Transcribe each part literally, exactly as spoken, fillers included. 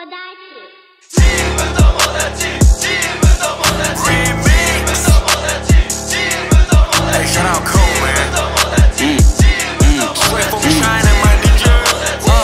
Hey, shout out Cole, man. Mm, mm. Straight from China, my ninja. Uh.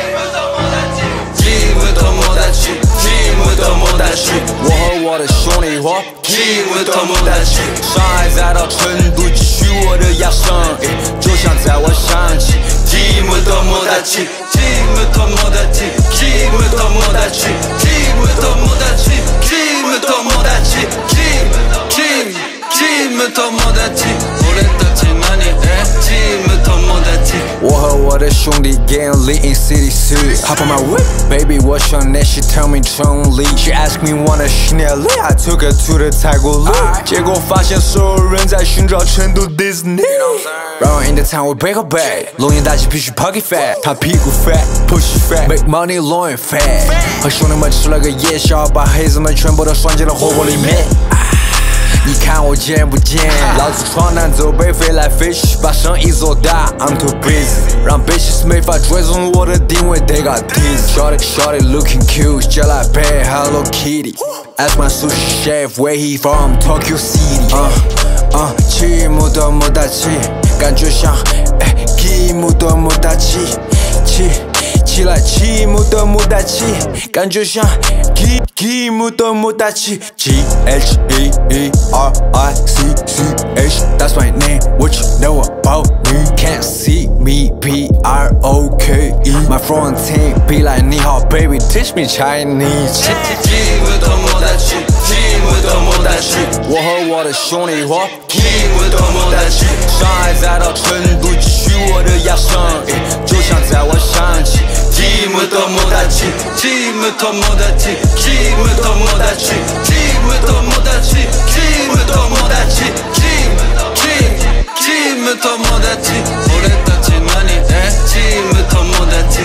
进不到莫大去，进不到莫大去。 我和我的兄弟伙， 进不到莫大去。 上海再到成都，继续我的压声，就像在我想起。 进不到莫大去，进不到莫大去，进不到莫大去，进不到莫大去，进不到莫大去，进进进不到莫大去。我来到去哪里？哎，进不到莫大去。 我和我的兄弟 getting lit in city street. Hop on my whip, baby, what's your name? She tell me 成立 She asked me wanna 去哪里 I took her to the 泰国路，结果发现所有人在寻找成都 Disney。Round in the town with Baker Bay， 龙岩大气必须 pocket fat， 他屁股 fat push fat make money long and fat。和兄弟们吃了个夜宵，把黑子们全部都拴进了火锅里面。你看我贱不贱？老子闯南走北，飞来飞去，把生意做大。I'm too busy， 让 bitches 没法追踪我的定位。They got teeth， shorty shorty looking cute， just like bad Hello Kitty。Ask my sushi chef where he from Tokyo City。嗯嗯，起木的木大气，感觉像哎，起木的木大气，起起来起木的木大气，感觉像起起木的木大气。G H E E R I C C H，That's my name. What you know about me? Can't see me. B R O K E. My front team be like 你好 baby, teach me Chinese. 进不到莫大去，进不到莫大去。 我和我的兄弟伙， 进不到莫大去。 上海再到成都，继续我的压声，就像在我想起。 进不到莫大去，进不到莫大去，进不到莫大去，进不到莫大去，进不到莫大去，进进进不到莫大去。我来到去哪里？哎，进不到莫大去。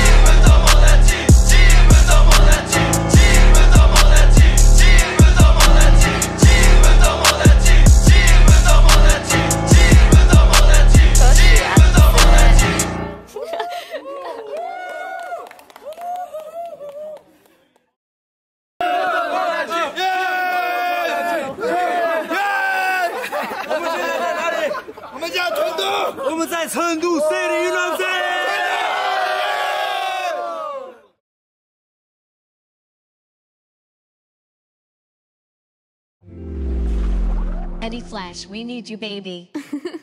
我们在成都 City 娱乐 City。 Eddie Flash, we need you, baby.